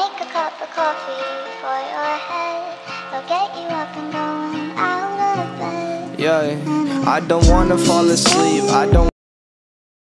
make a cup of coffee for your head. I'll get you up and going out of bed. Yeah, I don't wanna fall asleep, I don't